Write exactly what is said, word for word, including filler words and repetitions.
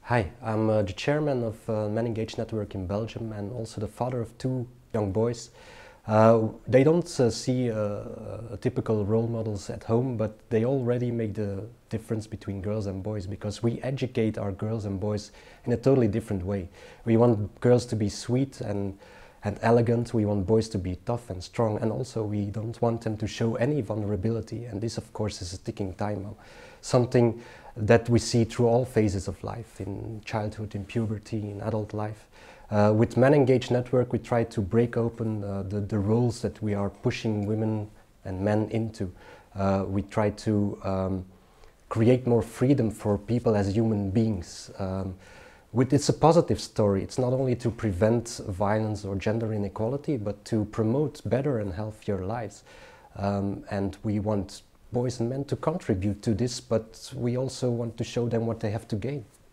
Hi, I'm uh, the chairman of uh, Men Engage Network in Belgium and also the father of two young boys. Uh, they don't uh, see uh, uh, typical role models at home, but they already make the difference between girls and boys because we educate our girls and boys in a totally different way. We want girls to be sweet and, and elegant, we want boys to be tough and strong, and also we don't want them to show any vulnerability, and this of course is a ticking time bomb. Something that we see through all phases of life, in childhood, in puberty, in adult life. Uh, with Men Engage Network, we try to break open uh, the, the roles that we are pushing women and men into. Uh, we try to um, create more freedom for people as human beings. Um, with, it's a positive story. It's not only to prevent violence or gender inequality, but to promote better and healthier lives. Um, and we want boys and men to contribute to this, but we also want to show them what they have to gain.